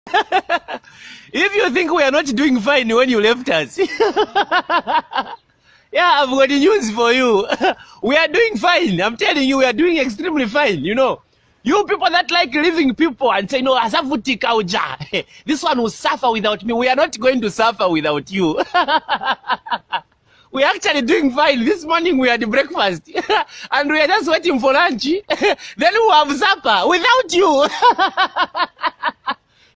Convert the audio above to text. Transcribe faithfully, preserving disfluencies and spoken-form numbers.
If you think we are not doing fine when you left us, yeah, I've got news for you. We are doing fine. I'm telling you, we are doing extremely fine, you know. You people that like leaving people and say, no, Asafuti Kauja, this one will suffer without me. We are not going to suffer without you. We are actually doing fine. This morning we had breakfast and we are just waiting for lunch. Then we'll have supper without you.